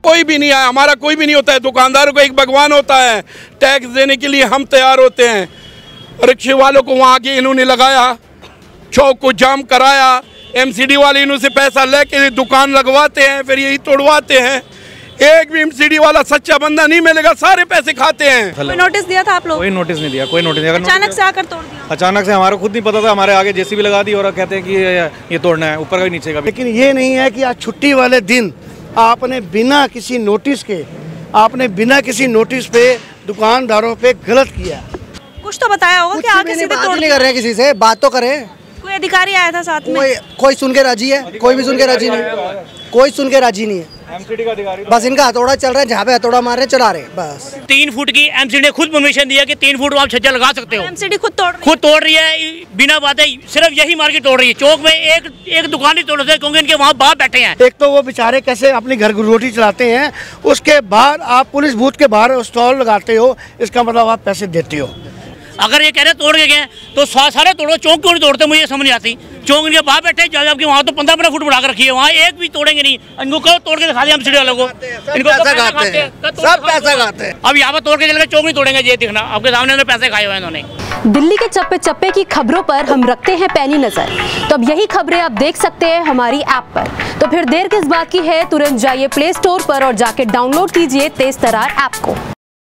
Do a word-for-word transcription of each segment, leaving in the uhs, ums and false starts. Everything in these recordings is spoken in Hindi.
कोई भी नहीं आया, हमारा कोई भी नहीं होता है। दुकानदारों को एक भगवान होता है, टैक्स देने के लिए हम तैयार होते हैं। रिक्शे वालों को वहाँ आके इन्होंने लगाया, चौक को जाम कराया, एमसीडी वाले इन्हों से पैसा लेके दुकान लगवाते हैं, फिर यही तोड़वाते हैं। एक भी एमसीडी वाला सच्चा बंदा नहीं मिलेगा, सारे पैसे खाते हैं। कोई नोटिस दिया था आप लोग? कोई नोटिस नहीं दिया, कोई नोटिस नहीं। अचानक से आकर तोड़ दिया? अचानक से, हमारा खुद नहीं पता था, हमारे आगे जेसीबी लगा दी और कहते हैं कि ये तोड़ना है, ऊपर का भी नीचे का भी। लेकिन ये नहीं है कि आज छुट्टी वाले दिन आपने बिना किसी नोटिस के आपने बिना किसी नोटिस पे दुकानदारों पे गलत किया। कुछ तो बताया होगा कि आगे सीधे तोड़ नहीं कर रहे, किसी से बात तो करें। कोई अधिकारी आया था साथ में? कोई कोई सुन के राजी है? कोई भी सुन के राजी नहीं, कोई सुन के राजी नहीं है। एमसीडी का अधिकारी बस इनका हथौड़ा चल रहा है, जहाँ पे हथौड़ा मार रहे चला रहे बस। तीन फुट की एमसीडी ने खुद परमिशन दिया कि तीन फुट आप छज्जा लगा सकते हो। एमसीडी खुद तोड़ रही खुद तोड़ रही है, बिना बातें सिर्फ यही मार्केट तोड़ रही है। चौक में एक एक दुकान ही तोड़ सकते क्योंकि इनके वहाँ बाप बैठे हैं। एक तो वो बेचारे कैसे अपनी घर रोटी चलाते हैं, उसके बाद आप पुलिस बूथ के बाहर स्टॉल लगाते हो, इसका मतलब आप पैसे देते हो। अगर ये कह रहे तोड़ के गए तो सारे तोड़ो, चौक क्यों नहीं तोड़ते? मुझे समझ नहीं आती। चौक इनके बाहर बैठे जबकि वहाँ तो पंद्रह पंद्रह फुट बढ़ा कर रखी है, वहाँ एक भी तोड़ेंगे नहीं। इनको कहो तोड़ के दिखा दिया एमसीडी वालों को, इनको पैसा खाते हैं, सब पैसा खाते हैं। अब यहाँ पर तोड़ के चल चौक नहीं तोड़ेंगे, ये दिखना आपके सामने उन्होंने पैसे खाए हुए इन्होंने। दिल्ली के चप्पे चप्पे की खबरों पर हम रखते हैं पैनी नजर, तो अब यही खबरें आप देख सकते हैं हमारी ऐप पर। तो फिर देर किस बात की है, तुरंत जाइए प्ले स्टोर पर और जाके डाउनलोड कीजिए तेज तरार ऐप को।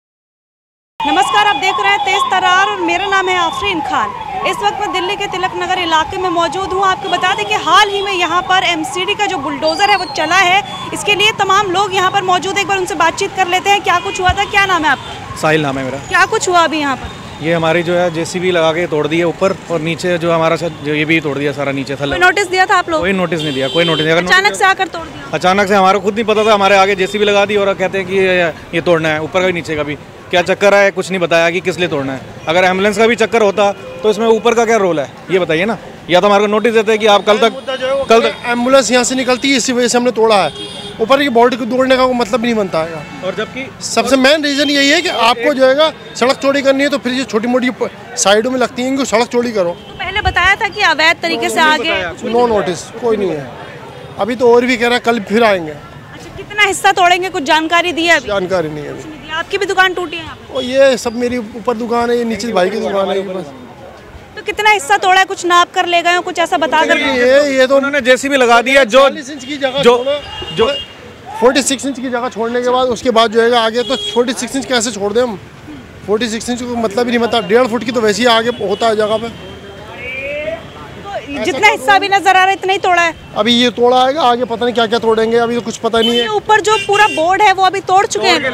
नमस्कार, आप देख रहे हैं तेज तरार और मेरा नाम है आफरीन खान। इस वक्त मैं दिल्ली के तिलक नगर इलाके में मौजूद हूँ। आपको बता दें कि हाल ही में यहाँ पर एमसीडी का जो बुलडोजर है वो चला है, इसके लिए तमाम लोग यहाँ पर मौजूद। एक बार उनसे बातचीत कर लेते हैं। क्या कुछ हुआ था? क्या नाम है आपका? साहिल नाम है मेरा। क्या कुछ हुआ अभी यहाँ पर? ये हमारी जो है जेसीबी लगा के तोड़ दी है ऊपर, और नीचे जो हमारा जो ये भी तोड़ दिया सारा नीचे था। कोई नोटिस दिया था आप लोग? कोई नोटिस नहीं दिया, कोई नोटिस नहीं। अचानक से आकर तोड़ दिया? अचानक से, हमारा खुद नहीं पता था, हमारे आगे जेसीबी लगा दी और कहते हैं कि ये तोड़ना है, ऊपर का भी नीचे का भी। क्या चक्कर है, कुछ नहीं बताया कि किस लिए तोड़ना है। अगर एम्बुलेंस का भी चक्कर होता तो इसमें ऊपर का क्या रोल है, ये बताइए ना। या तो हमारे को नोटिस देते हैं कि आप कल तक कल तक एम्बुलेंस यहाँ से निकलती है, इसी वजह से हमने तोड़ा है। ऊपर की बॉडी को तोड़ने का मतलब नहीं बनता है। और जबकि सबसे मेन रीजन यही है कि आपको जो है सड़क चौड़ी करनी है, तो फिर ये छोटी मोटी साइडों में लगती है, इनको सड़क चौड़ी करो। तो पहले बताया था कि अवैध तरीके से आगे? नो नोटिस, कोई नहीं है। अभी तो और भी कह रहा है कल फिर आएंगे। अच्छा, कितना हिस्सा तोड़ेंगे, कुछ जानकारी दी है? जानकारी नहीं है। आपकी भी दुकान टूटी है? और ये सब मेरी ऊपर दुकान है, ये नीचे भाई की दुकान है। तो कितना हिस्सा तोड़ा है, कुछ नाप कर ले गए हो, कुछ ऐसा बता कर? ये ये तो उन्होंने जेसीबी लगा दी है, जो चालीस इंच की जगह जो जो छियालीस इंच की जगह छोड़ने के बाद उसके बाद जो है आगे तो छियालीस इंच कैसे छोड़ दें हम? छियालीस इंच को मतलब ही नहीं पता। डेढ़ फुट की तो वैसे ही आगे होता है जगह पे। तो जितना हिस्सा भी नजर आ रहा है इतना ही तोड़ा है? अभी ये तोड़ा आएगा, आगे पता नहीं क्या क्या तोड़ेंगे, अभी तो कुछ पता नहीं है। ऊपर जो पूरा बोर्ड है वो अभी तोड़ चुके हैं?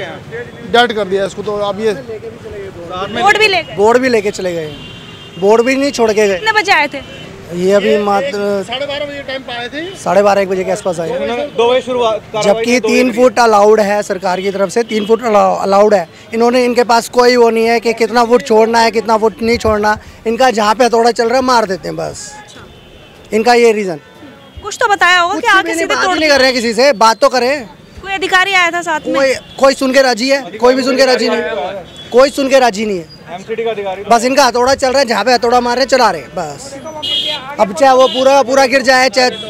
डेड कर दिया इसको। तो अब ये बोर्ड भी ले गए? बोर्ड भी लेके चले गए, बोर्ड भी नहीं छोड़ के गए। कितने बजे आए थे ये? अभी मात्र साढ़े बारह बजे टाइम पे आए थे, साढ़े बारह एक बजे के आसपास आए। दो बजे शुरुआत, जबकि तीन फुट अलाउड है सरकार की तरफ से, तीन फुट अलाउड है। इन्होंने, इनके पास कोई वो नहीं है कि कितना फुट छोड़ना है, कितना फुट नहीं छोड़ना। इनका जहाँ पे हथौड़ा चल रहा है मार देते हैं बस। इनका ये रीजन। कुछ तो बताया होगा कि आगे सीधे तोड़ नहीं कर रहे, किसी से बात तो करें। कोई अधिकारी आया था साथ में? कोई कोई सुन के राजी है? कोई भी सुन के राजी नहीं, कोई सुन के राजी नहीं है। एमसीडी का अधिकारी बस इनका हथौड़ा चल रहा है, जहाँ पे हथौड़ा मार रहे चला रहे बस। अब चाहे वो पूरा पूरा गिर जाए,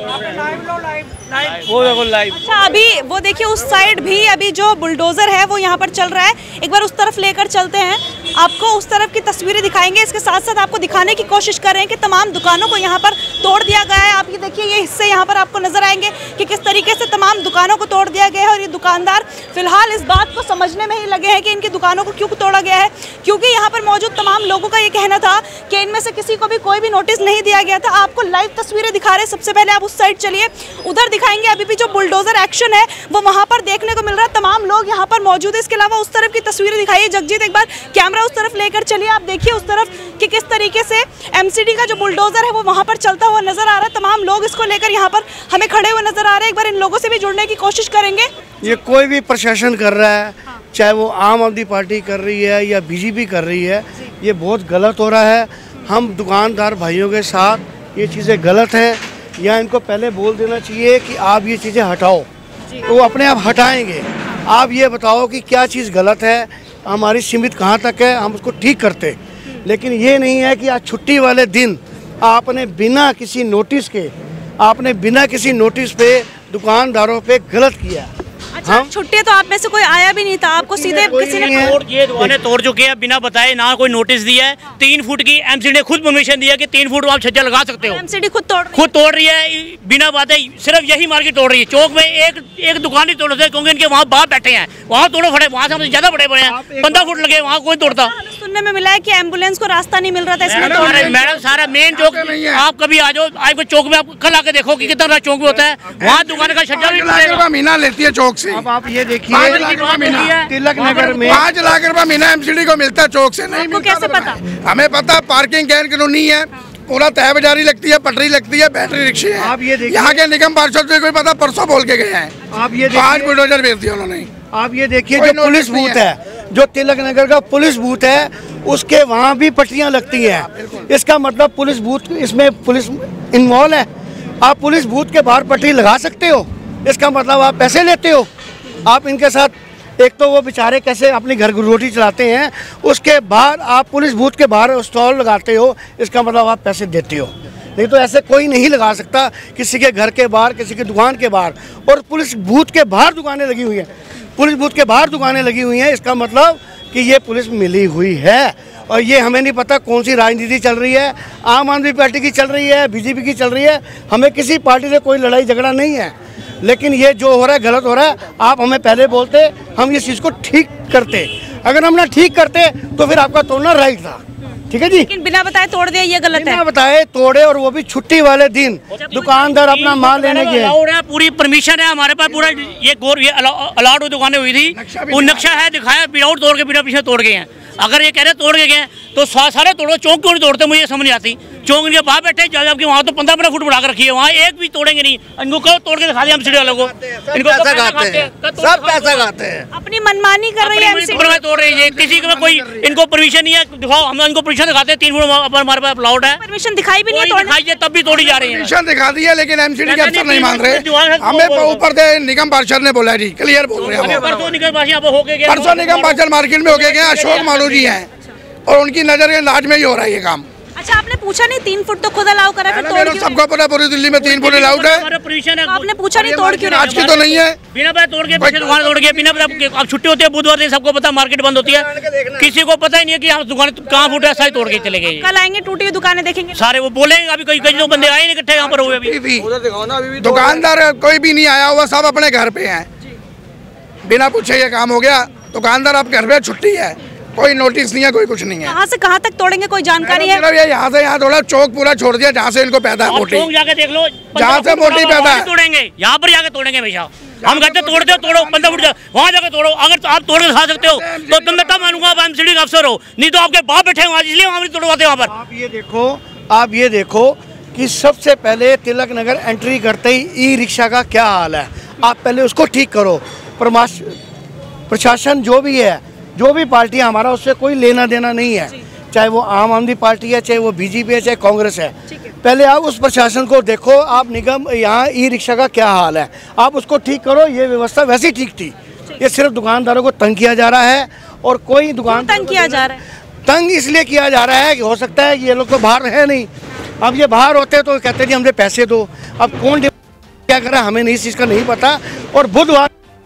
चाहे वो देखो लाइव। अच्छा, अभी वो देखिए उस साइड भी अभी जो बुलडोजर है वो यहाँ पर चल रहा है। एक बार उस तरफ लेकर चलते हैं, आपको उस तरफ की तस्वीरें दिखाएंगे। इसके साथ साथ आपको दिखाने की कोशिश कर रहे हैं कि तमाम दुकानों को यहाँ पर तोड़ दिया गया है। आप ये देखिए, ये हिस्से यहाँ पर आपको नजर आएंगे कि किस तरीके से तमाम दुकानों को तोड़ दिया गया है। और ये दुकानदार फिलहाल इस बात को समझने में ही लगे हैं कि इनकी दुकानों को क्यों तोड़ा गया है, क्योंकि यहाँ पर मौजूद तमाम लोगों का ये कहना था कि इनमें से किसी को भी कोई भी नोटिस नहीं दिया गया था। आपको लाइव तस्वीरें दिखा रहे हैं। सबसे पहले आप उस साइड चलिए, उधर दिखाएंगे। अभी भी जो बुलडोजर एक्शन है वो वहां पर देखने को मिल रहा है। तमाम लोग यहाँ पर मौजूद है। इसके अलावा उस तरफ की तस्वीरें दिखाइए। जगजीत, एक बार कैमरा उस तरफ लेकर चलिए। आप देखिए उस तरफ कि किस तरीके से एमसीडी का जो बुलडोजर है वो वहां पर चलता हुआ नजर आ रहा है। तमाम लोग इसको लेकर यहाँ पर हमें खड़े हुए नजर आ रहे हैं। एक बार इन लोगों से भी जुड़ने की कोशिश करेंगे। ये कोई भी प्रशासन कर रहा है, चाहे वो आम आदमी पार्टी कर रही है या बीजेपी कर रही है, ये बहुत गलत हो रहा है। हम दुकानदार भाइयों के साथ ये चीज़ें गलत हैं, या इनको पहले बोल देना चाहिए कि आप ये चीज़ें हटाओ, तो वो अपने आप हटाएंगे। आप ये बताओ कि क्या चीज़ गलत है, हमारी सीमित कहाँ तक है, हम उसको ठीक करते। लेकिन ये नहीं है कि आज छुट्टी वाले दिन आपने बिना किसी नोटिस के आपने बिना किसी नोटिस पे दुकानदारों पे गलत किया। अच्छा, हम छुट्टी है तो आप में से कोई आया भी नहीं था, आपको सीधे किसी ने तोड़ ये दुकानें तोड़ चुके हैं बिना बताए, ना कोई नोटिस दिया है। तीन फुट की एमसीडी ने खुद परमिशन दिया कि तीन फुट आप छज्जा लगा सकते हो। एमसीडी खुद तोड़ खुद तोड़ रही है बिना बातें, सिर्फ यही मार्केट तोड़ रही है। चौक में एक एक दुकान ही तोड़ सकते क्योंकि इनके वहाँ बाहर बैठे हैं, वहाँ तोड़ो फटे, वहाँ से हमसे ज्यादा बड़े बड़े हैं, पंद्रह फुट लगे, वहाँ कोई तोड़ता। सुनने में मिला है कि एम्बुलेंस को रास्ता नहीं मिल रहा था इसलिए। मैडम सारा मेन चौक, आप कभी आ जाओ, आपको चौक में आप कल आके देखो कि कितना चौक में होता है, वहाँ दुकान का छज्जा भी महीना लेती है चौक से। अब आप ये देखिए तिलक नगर में पाँच लाख रुपया महीना एमसीडी को मिलता है चौक से। नहीं आपको कैसे पता? हमें पता, पार्किंग गैर कानूनी है, पूरा तय बाजारी लगती है, पटरी लगती है, बैटरी रिक्शे है। आप ये देखिए, यहाँ के निगम पार्षद से कोई पता, परसों बोल के गए हैं। आप ये पाँच बुलडोजर भेज दिया उन्होंने। आप ये देखिए जो पुलिस बूथ है, जो तिलक नगर का पुलिस बूथ है, उसके वहाँ भी पटरियाँ लगती हैं। इसका मतलब पुलिस बूथ, इसमें पुलिस इन्वॉल्व है। आप पुलिस बूथ के बाहर पटरी लगा सकते हो, इसका मतलब आप पैसे लेते हो। आप इनके साथ, एक तो वो बेचारे कैसे अपनी घर रोटी चलाते हैं, उसके बाद आप पुलिस बूथ के बाहर स्टॉल लगाते हो, इसका मतलब आप पैसे देते हो। नहीं तो ऐसे कोई नहीं लगा सकता किसी के घर के बाहर, किसी की दुकान के बाहर। और पुलिस बूथ के बाहर दुकानें लगी हुई हैं, पुलिस बूथ के बाहर दुकानें लगी हुई हैं, इसका मतलब कि ये पुलिस मिली हुई है। और ये हमें नहीं पता कौन सी राजनीति चल रही है, आम आदमी पार्टी की चल रही है, बीजेपी की चल रही है, हमें किसी पार्टी से कोई लड़ाई झगड़ा नहीं है। लेकिन ये जो हो रहा है गलत हो रहा है। आप हमें पहले बोलते, हम इस चीज़ को ठीक करते। अगर हम ना ठीक करते तो फिर आपका तोड़ना राइट था, ठीक है जी। लेकिन बिना बताए तोड़ दिया, ये गलत है। बिना बताए तोड़े, और वो भी छुट्टी वाले दिन दुकानदार अपना माल लेने के। पूरी परमिशन है हमारे पास, पूरा ये गोर ये अलाउड दुकानें हुई थी, वो नक्शा है दिखाया, विदाउट तोड़ के बिना पीछे तोड़ गए हैं। अगर ये कह रहे तोड़ के गए तो सारे तोड़ो, चौक क्यों नहीं तोड़ते, मुझे समझ नहीं आती। चौक इनके बाहर बैठे जबकि वहाँ तो पंद्रह पंद्रह फुट बढ़ा कर रखी है, वहाँ एक भी तोड़ेंगे नहीं। इनको कहो तोड़ के दिखा दिया एमसीडी वालों को, इनको पैसा खाते हैं, सब पैसा खाते हैं, अपनी मनमानी कर रही है एमसीडी तोड़ रही है। किसी को कोई इनको परमिशन नहीं है, दिखाओ, हम इनको परमिशन दिखाते हैं, तीन फुट हमारे पास अलाउड है, परमिशन दिखाई भी नहीं दिखाई तब भी तोड़ी जा रही है। परमिशन दिखा दी है, लेकिन एमसीडी के अफसर नहीं मान रहे। हमें ऊपर से निगम पार्षद ने बोला जी, क्लियर बोल रहे हैं। परसों निगम पार्षद मार्केट में होके गए, अशोक मालू जी हैं, और उनकी नजर के अंदाज में ही हो रहा है ये काम। अच्छा, आपने पूछा नहीं तीन फुट तो खुद अलाउ करा, फिर तोड़ क्यों? सबको पता पूरी दिल्ली में तीन फुट अलाउड है। तो आपने पूछा नहीं तोड़ क्यों? आज की तो नहीं है, बिना पता तोड़ के पीछे दुकान तोड़ के, बिना पता। अब छुट्टी होती है बुधवार दिन, सबको पता मार्केट बंद होती है, किसी को पता ही नहीं है कि हम दुकान कहाँ फूट है, सारी तोड़ के चले गए। कल आएंगे, टूटी हुई दुकानें देखेंगे सारे, वो बोलेंगे। अभी कई कई बंदे आए नहीं इकट्ठे यहाँ पर हुए, अभी दुकानदार कोई भी नहीं आया हुआ, सब अपने घर पे हैं, बिना पूछे ये काम हो गया। दुकानदार आप घर पे, छुट्टी है, कोई नोटिस नहीं है, कोई कुछ नहीं है। कहाँ से कहाँ तक तोड़ेंगे, कोई जानकारी है? ये यहाँ से यहाँ थोड़ा चौक पूरा छोड़ दिया, जहाँ से इनको पैदा है मोटी, जाके देख लो, जहाँ से मोटी पैदा है तोड़ेंगे, यहाँ पर जाके तोड़ेंगे हमेशा। हम कहते तोड़ते हो, तोड़ो, पंद्रह फुट वहाँ जाके तोड़ो। अगर आप तोड़ के दिखा सकते हो तो तुम मैं तब मानूंगा आप एमसीडी का अफसर हो, नहीं तो आपके बाप बैठे वहाँ, इसलिए वहाँ नहीं तोड़वाते वहाँ पर। आप ये देखो, आप ये देखो कि सबसे पहले तिलक नगर एंट्री करते ही ई रिक्शा का क्या हाल है, आप पहले उसको ठीक करो। प्रशासन जो भी है, जो भी पार्टी है, हमारा उससे कोई लेना देना नहीं है, चाहे वो आम आदमी पार्टी है, चाहे वो बीजेपी है, चाहे कांग्रेस है। पहले आप उस प्रशासन को देखो, आप निगम यहाँ ई रिक्शा का क्या हाल है, आप उसको ठीक करो। ये व्यवस्था वैसे ठीक थी, ये सिर्फ दुकानदारों को तंग किया जा रहा है। और कोई दुकान तंग किया जा रहा है, तंग इसलिए किया जा रहा है कि हो सकता है कि ये लोग तो बाहर है नहीं, अब ये बाहर होते तो कहते जी हमसे पैसे दो। अब कौन क्या करे हमें नहीं, इस चीज़ का नहीं पता। और बुधवार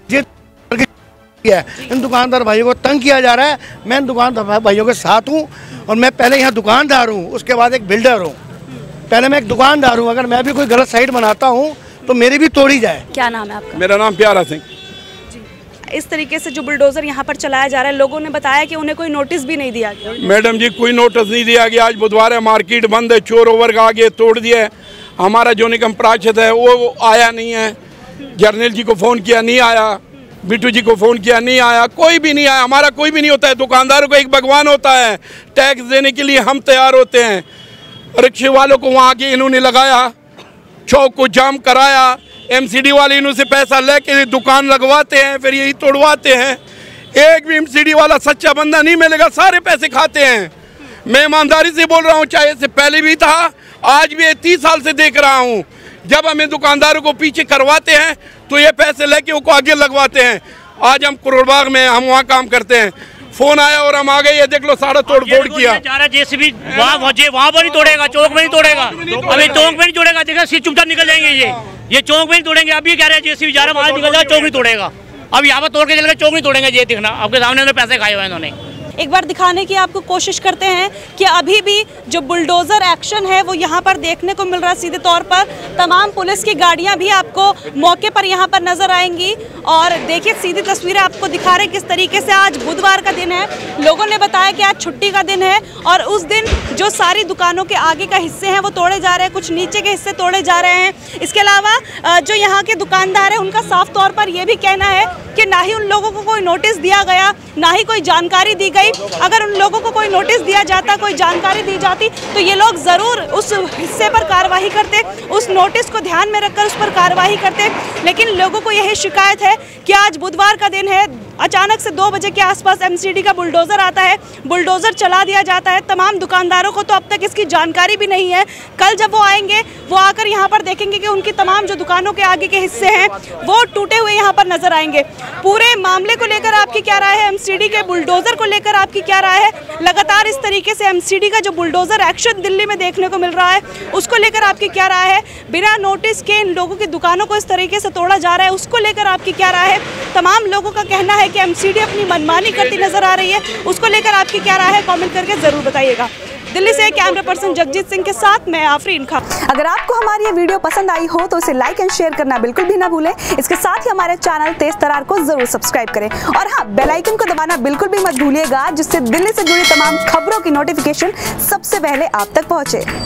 है, इन दुकानदार भाइयों को तंग किया जा रहा है। मैं इन दुकानदार भाइयों के साथ हूँ, और मैं पहले यहाँ दुकानदार हूँ, उसके बाद एक बिल्डर हूँ। पहले मैं एक दुकानदार हूँ, अगर मैं भी कोई गलत साइड बनाता हूँ तो मेरी भी तोड़ी जाए। क्या नाम है आपका? मेरा नाम प्यारा सिंह। इस तरीके से जो बुलडोजर यहाँ पर चलाया जा रहा है, लोगों ने बताया कि उन्हें कोई नोटिस भी नहीं दिया गया। मैडम जी, कोई नोटिस नहीं दिया गया। आज बुधवार है, मार्केट बंद है, चोर ओवर का आगे तोड़ दिया। हमारा जो निगम पार्षद है वो आया नहीं है, जर्नल जी को फ़ोन किया, नहीं आया, बिट्टू जी को फ़ोन किया, नहीं आया, कोई भी नहीं आया। हमारा कोई भी नहीं होता है, दुकानदारों को एक भगवान होता है, टैक्स देने के लिए हम तैयार होते हैं। रिक्शे वालों को वहाँ आके इन्होंने लगाया, चौक को जाम कराया, एमसीडी वाले इन्होंने पैसा लेके दुकान लगवाते हैं, फिर यही तोड़वाते हैं। एक भी एमसीडी वाला सच्चा बंदा नहीं मिलेगा, सारे पैसे खाते हैं। मैं ईमानदारी से बोल रहा हूँ, चाहे इससे पहले भी था, आज भी तीस साल से देख रहा हूँ। जब हमें दुकानदारों को पीछे करवाते हैं तो ये पैसे लेके उनको आगे लगवाते हैं। आज हम करोड़बाग में, हम वहाँ काम करते हैं, फोन आया और हम आ गए, ये देख लो सारा तोड़ फोड़ किया। जेसीबी वहाँ वहाँ पर नहीं तोड़ेगा, चौक में नहीं तोड़ेगा, अभी चौक में नहीं तोड़ेगा, देखा चुपचाप निकल जाएंगे। ये ये चौक में नहीं तोड़ेंगे। अभी कह रहे हैं जेसीबी जा रहा है, वहाँ निकल जाए, चौक नहीं तोड़ेगा। अब यहाँ पर तोड़ के चल के चौक नहीं तोड़ेंगे, ये दिखना आपके सामने उन्होंने पैसे खाए हुए हैं इन्होंने। एक बार दिखाने की आपको कोशिश करते हैं कि अभी भी जो बुलडोज़र एक्शन है वो यहाँ पर देखने को मिल रहा है। सीधे तौर पर तमाम पुलिस की गाड़ियाँ भी आपको मौके पर यहाँ पर नज़र आएंगी। और देखिए सीधी तस्वीरें आपको दिखा रहे हैं किस तरीके से आज बुधवार का दिन है। लोगों ने बताया कि आज छुट्टी का दिन है और उस दिन जो सारी दुकानों के आगे का हिस्से हैं वो तोड़े जा रहे हैं, कुछ नीचे के हिस्से तोड़े जा रहे हैं। इसके अलावा जो यहाँ के दुकानदार हैं उनका साफ तौर पर यह भी कहना है कि ना ही उन लोगों को कोई नोटिस दिया गया, ना ही कोई जानकारी दी गई। अगर उन लोगों को कोई नोटिस दिया जाता, कोई जानकारी दी जाती तो ये लोग ज़रूर उस हिस्से पर कार्रवाई करते, उस नोटिस को ध्यान में रखकर उस पर कार्रवाई करते। लेकिन लोगों को यही शिकायत है कि आज बुधवार का दिन है, अचानक से दो बजे के आसपास एमसीडी का बुलडोज़र आता है, बुलडोज़र चला दिया जाता है। तमाम दुकानदारों को तो अब तक इसकी जानकारी भी नहीं है। कल जब वो आएंगे वो आकर यहाँ पर देखेंगे कि उनकी तमाम जो दुकानों के आगे के हिस्से हैं वो टूटे हुए यहाँ पर नजर आएंगे। पूरे मामले को लेकर आपकी क्या राय है? एमसीडी के बुलडोज़र को लेकर आपकी क्या राय है? लगातार इस तरीके से एमसीडी का जो बुलडोज़र एक्शन दिल्ली में देखने को मिल रहा है उसको लेकर आपकी क्या राय है? बिना नोटिस के इन लोगों की दुकानों को इस तरीके से तोड़ा जा रहा है, उसको लेकर आपकी क्या राय है? तमाम लोगों का कहना है कि एमसीडी अपनी मनमानी करती नजर आ रही है, उसको लेकर आपकी क्या राय है? कमेंट करके जरूर बताइएगा। दिल्ली से कैमरा पर्सन जगजीत सिंह के साथ मैं आफरीन खान। अगर आपको हमारी ये वीडियो पसंद आई हो तो इसे लाइक एंड शेयर करना बिल्कुल भी ना भूलें। इसके साथ ही हमारे चैनल तेज तरार को जरूर सब्सक्राइब करें और हाँ, बेल आइकन को दबाना बिल्कुल भी मत भूलिएगा, जिससे दिल्ली से जुड़ी तमाम खबरों की नोटिफिकेशन सबसे पहले आप तक पहुंचे।